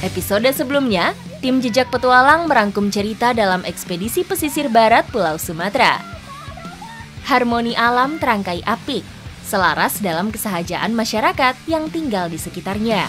Episode sebelumnya, tim Jejak Petualang merangkum cerita dalam ekspedisi pesisir barat Pulau Sumatera. Harmoni alam terangkai apik, selaras dalam kesahajaan masyarakat yang tinggal di sekitarnya.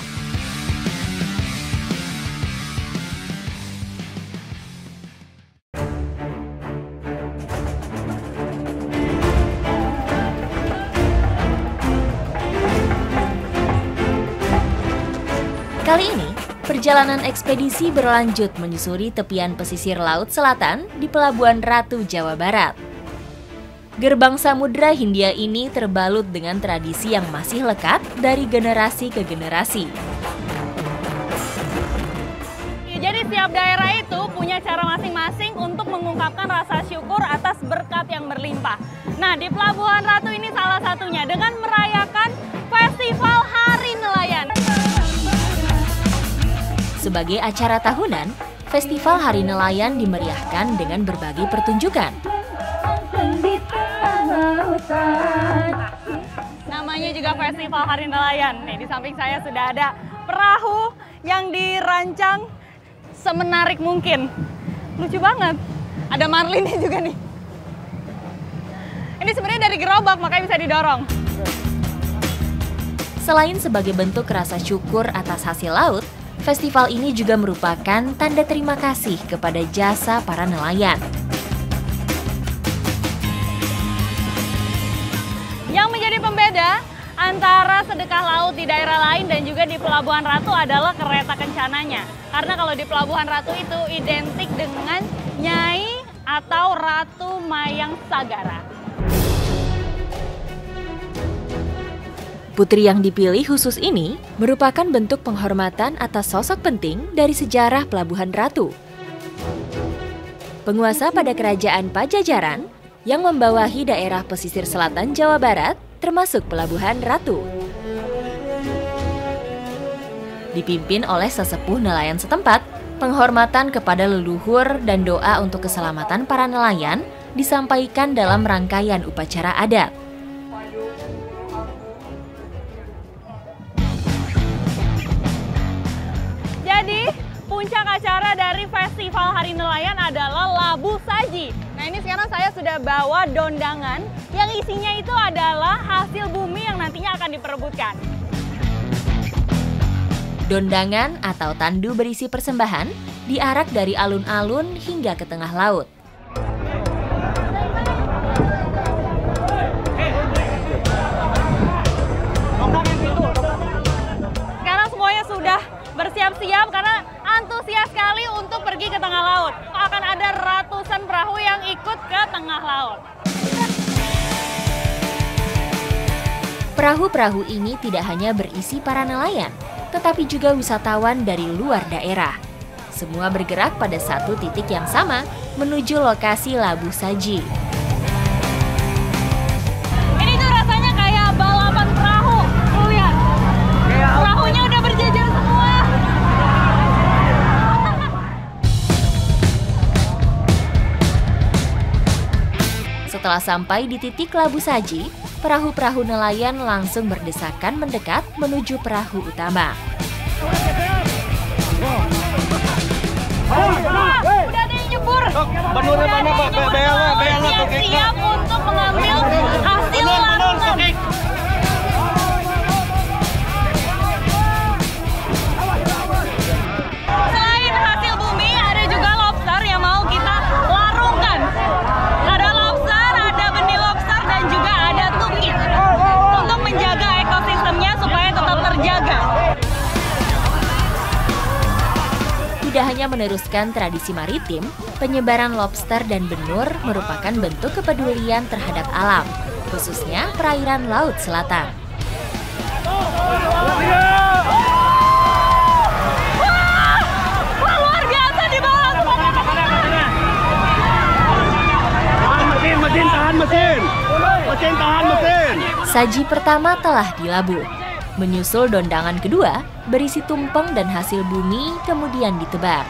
Kali ini, perjalanan ekspedisi berlanjut menyusuri tepian pesisir Laut Selatan di Pelabuhan Ratu, Jawa Barat. Gerbang Samudra Hindia ini terbalut dengan tradisi yang masih lekat dari generasi ke generasi. Jadi setiap daerah itu punya cara masing-masing untuk mengungkapkan rasa syukur atas berkat yang berlimpah. Nah, di Pelabuhan Ratu ini salah satunya dengan merayakan Festival Hari Nelayan. Sebagai acara tahunan, Festival Hari Nelayan dimeriahkan dengan berbagai pertunjukan. Namanya juga Festival Hari Nelayan. Nih, di samping saya sudah ada perahu yang dirancang semenarik mungkin. Lucu banget. Ada marlinnya juga nih. Ini sebenarnya dari gerobak, makanya bisa didorong. Selain sebagai bentuk rasa syukur atas hasil laut, festival ini juga merupakan tanda terima kasih kepada jasa para nelayan. Yang menjadi pembeda antara sedekah laut di daerah lain dan juga di Pelabuhan Ratu adalah kereta kencananya. Karena kalau di Pelabuhan Ratu itu identik dengan Nyai atau Ratu Mayang Sagara. Putri yang dipilih khusus ini merupakan bentuk penghormatan atas sosok penting dari sejarah Pelabuhan Ratu. Penguasa pada kerajaan Pajajaran yang membawahi daerah pesisir selatan Jawa Barat termasuk Pelabuhan Ratu. Dipimpin oleh sesepuh nelayan setempat, penghormatan kepada leluhur dan doa untuk keselamatan para nelayan disampaikan dalam rangkaian upacara adat. Jadi, puncak acara dari Festival Hari Nelayan adalah Labu Saji. Nah, ini sekarang saya sudah bawa dondangan yang isinya itu adalah hasil bumi yang nantinya akan diperebutkan. Dondangan atau tandu berisi persembahan diarak dari alun-alun hingga ke tengah laut. Sekarang semuanya sudah bersiap-siap karena antusias sekali untuk pergi ke tengah laut. Akan ada ratusan perahu yang ikut ke tengah laut. Perahu-perahu ini tidak hanya berisi para nelayan, tetapi juga wisatawan dari luar daerah. Semua bergerak pada satu titik yang sama menuju lokasi Labu Saji. Ini tuh rasanya kayak balapan perahu. Tuh lihat, perahunya udah berjajar semua. Setelah sampai di titik Labu Saji, perahu-perahu nelayan langsung berdesakan mendekat menuju perahu utama. Udah ada yang nyebur. Siap untuk mengambil hasil langsung. Selain hasil bumi, ada juga lobster yang mau kita larungkan. Ada lobster, ada benih lobster, dan juga ada tukik untuk menjaga ekosistemnya supaya tetap terjaga. Tidak hanya meneruskan tradisi maritim, penyebaran lobster dan benur merupakan bentuk kepedulian terhadap alam, khususnya perairan Laut Selatan. Wah, luar biasa di bawah. Tahan mesin. Saji pertama telah dilabuh. Menyusul dondangan kedua, berisi tumpeng dan hasil bumi kemudian ditebar.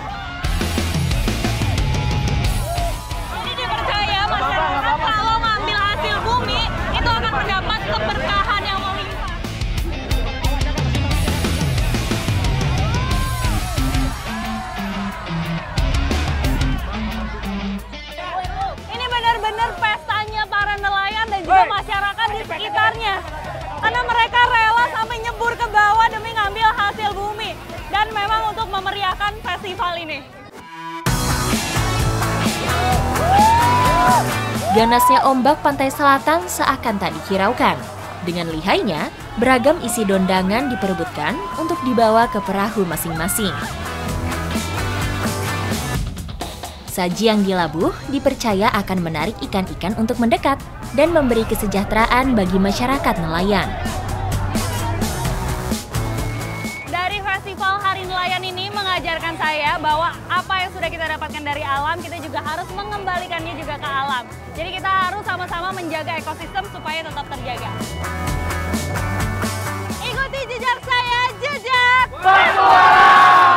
Ini dipercaya masyarakat kalau ngambil hasil bumi itu akan mendapat keberkahan yang melimpah. Ganasnya ombak pantai selatan seakan tak dihiraukan. Dengan lihainya, beragam isi dondangan diperebutkan untuk dibawa ke perahu masing-masing. Saji yang dilabuh dipercaya akan menarik ikan-ikan untuk mendekat dan memberi kesejahteraan bagi masyarakat nelayan. Dari Festival Hari Nelayan ini mengajarkan saya bahwa apa yang sudah kita dapatkan dari alam, kita juga harus mengembalikannya juga ke alam. Jadi kita harus sama-sama menjaga ekosistem supaya tetap terjaga. Ikuti jejak saya, jejak Petualang!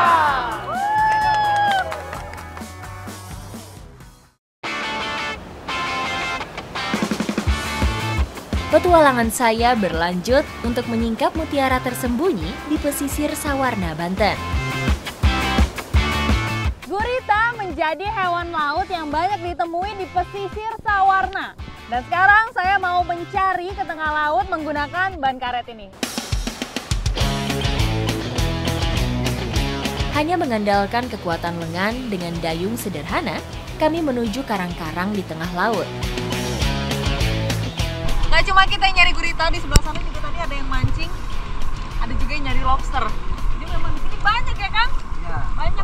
Petualangan saya berlanjut untuk menyingkap mutiara tersembunyi di pesisir Sawarna, Banten. Gurita menjadi hewan laut yang banyak ditemui di pesisir Sawarna. Dan sekarang saya mau mencari ke tengah laut menggunakan ban karet ini. Hanya mengandalkan kekuatan lengan dengan dayung sederhana, kami menuju karang-karang di tengah laut. Gak cuma kita yang nyari gurita, di sebelah sana juga tadi ada yang mancing, ada juga yang nyari lobster. Jadi memang di sini banyak ya, Kang? Ya, banyak.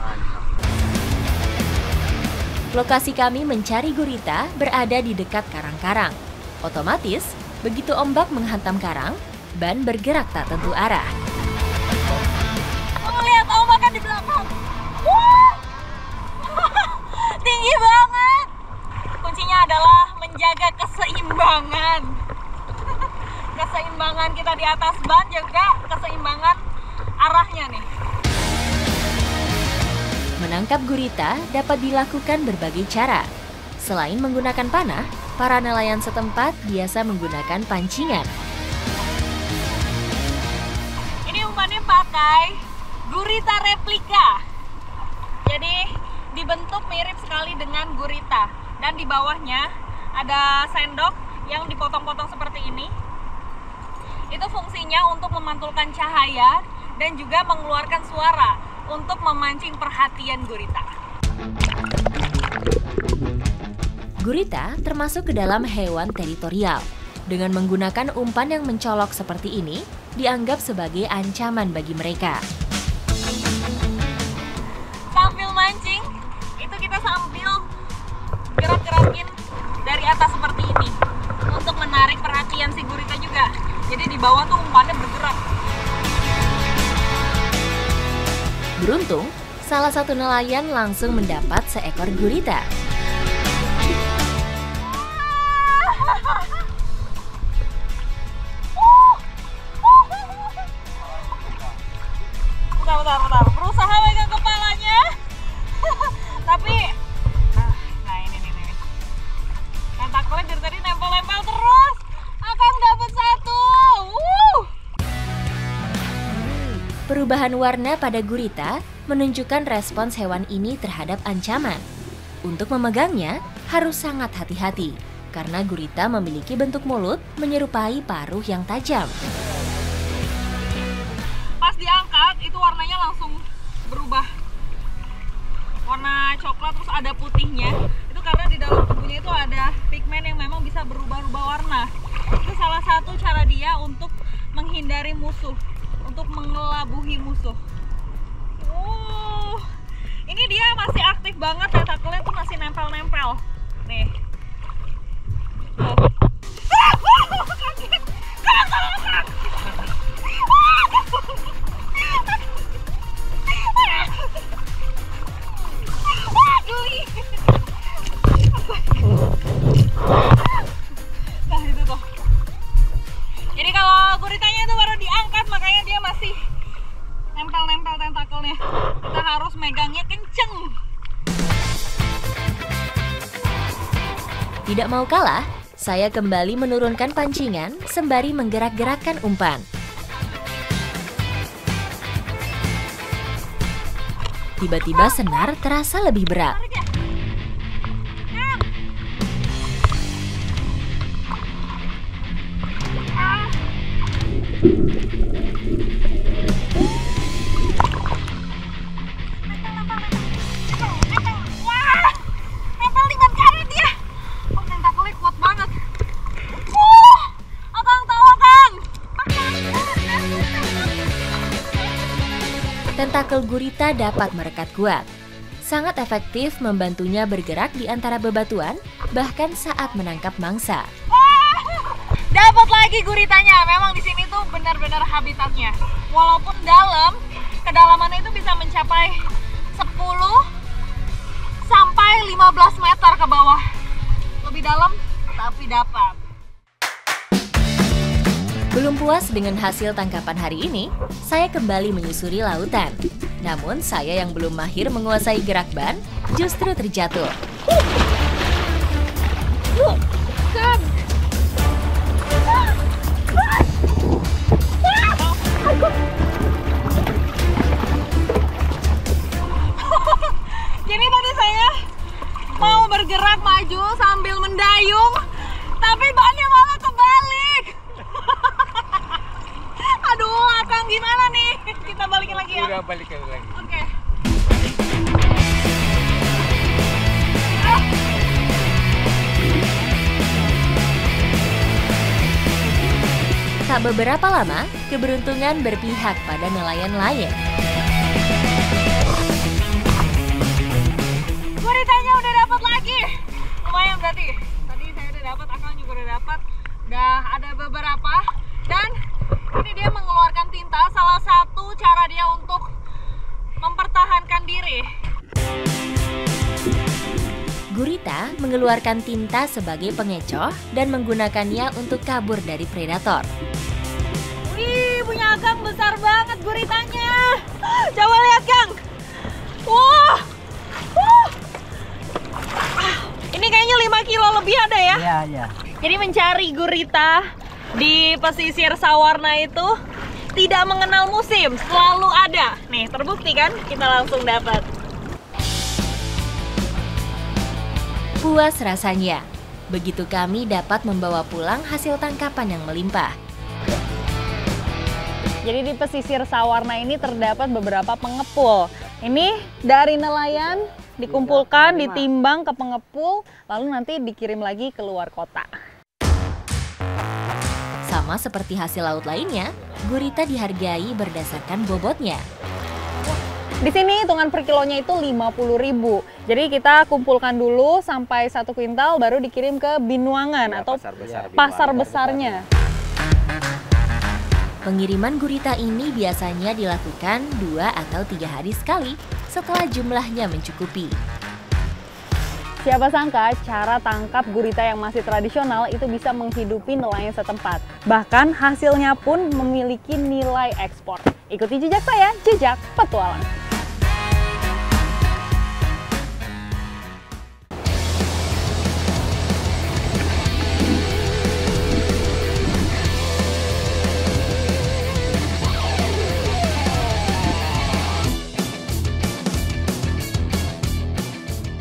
Lokasi kami mencari gurita berada di dekat karang-karang. Otomatis, begitu ombak menghantam karang, ban bergerak tak tentu arah. Lihat ombak kan di belakang. Wah! Tinggi banget. Kuncinya adalah menjaga keseimbangan. Keseimbangan kita di atas ban, juga keseimbangan arahnya nih. Menangkap gurita dapat dilakukan berbagai cara. Selain menggunakan panah, para nelayan setempat biasa menggunakan pancingan. Ini umpannya pakai gurita replika. Jadi dibentuk mirip sekali dengan gurita. Dan di bawahnya ada sendok yang dipotong-potong seperti ini. Itu fungsinya untuk memantulkan cahaya dan juga mengeluarkan suara untuk memancing perhatian gurita. Gurita termasuk ke dalam hewan teritorial. Dengan menggunakan umpan yang mencolok seperti ini, dianggap sebagai ancaman bagi mereka. Sambil mancing, itu kita sambil gerak-gerakin dari atas seperti ini untuk menarik perhatian si gurita juga. Jadi di bawah tuh umpannya bergerak. Beruntung, salah satu nelayan langsung mendapat seekor gurita. Bentar. Berusaha pegang kepalanya. Tapi, nah ini nih. Tentakelnya dari tadi nempel-nempel terus. Akan dapat satu. Perubahan warna pada gurita menunjukkan respons hewan ini terhadap ancaman. Untuk memegangnya, harus sangat hati-hati, karena gurita memiliki bentuk mulut menyerupai paruh yang tajam. Pas diangkat, itu warnanya langsung berubah. Warna coklat, terus ada putihnya. Itu karena di dalam tubuhnya itu ada pigmen yang memang bisa berubah-ubah warna. Itu salah satu cara dia untuk menghindari musuh, untuk mengelabuhi musuh. Ini dia masih aktif banget, tentakelnya tuh masih nempel-nempel. Nih. Tuh. Nah itu tuh. Jadi kalau guritanya itu baru diangkat, makanya dia masih nempel-nempel tentakelnya. Kita harus megangnya kenceng. Tidak mau kalah, saya kembali menurunkan pancingan sembari menggerak-gerakkan umpan. Tiba-tiba senar terasa lebih berat. Wah, nempel di ban karet dia. Oh, tentakelnya kuat tentakel gurita dapat merekat kuat. Sangat efektif membantunya bergerak di antara bebatuan, bahkan saat menangkap mangsa. Dapat lagi guritanya. Memang di sini tuh benar-benar habitatnya. Walaupun dalam, kedalamannya itu bisa mencapai 10 sampai 15 meter ke bawah. Lebih dalam, tapi dapat. Belum puas dengan hasil tangkapan hari ini, saya kembali menyusuri lautan. Namun saya yang belum mahir menguasai gerak ban, justru terjatuh. Jadi tadi saya mau bergerak maju sambil mendayung, tapi bannya malah kebalik. Aduh, Akang gimana nih? Kita balikin lagi ya? Udah balikin lagi. Oke. Tak beberapa lama, keberuntungan berpihak pada nelayan lain. Guritanya udah dapat lagi. Lumayan berarti. Tadi saya udah dapat, Akang juga udah dapat. Udah ada beberapa. Dan ini dia mengeluarkan tinta, salah satu cara dia untuk mempertahankan diri. Gurita mengeluarkan tinta sebagai pengecoh dan menggunakannya untuk kabur dari predator. Wih, punya Akang besar banget guritanya. Coba lihat, Kang. Wah. Ini kayaknya 5 kilo lebih ada ya? Iya, iya. Jadi mencari gurita di pesisir Sawarna itu tidak mengenal musim, selalu ada. Nih, terbukti kan? Kita langsung dapat. Puas rasanya. Begitu kami dapat membawa pulang hasil tangkapan yang melimpah. Jadi di pesisir Sawarna ini terdapat beberapa pengepul. Ini dari nelayan dikumpulkan, ditimbang ke pengepul, lalu nanti dikirim lagi ke luar kota. Sama seperti hasil laut lainnya, gurita dihargai berdasarkan bobotnya. Di sini hitungan per kilonya itu 50.000. Jadi kita kumpulkan dulu sampai 1 kuintal baru dikirim ke Binuangan Ya, atau pasar pasar besarnya. Pengiriman gurita ini biasanya dilakukan 2 atau 3 hari sekali setelah jumlahnya mencukupi. Siapa sangka cara tangkap gurita yang masih tradisional itu bisa menghidupi nelayan setempat. Bahkan hasilnya pun memiliki nilai ekspor. Ikuti jejak saya, Jejak Petualang.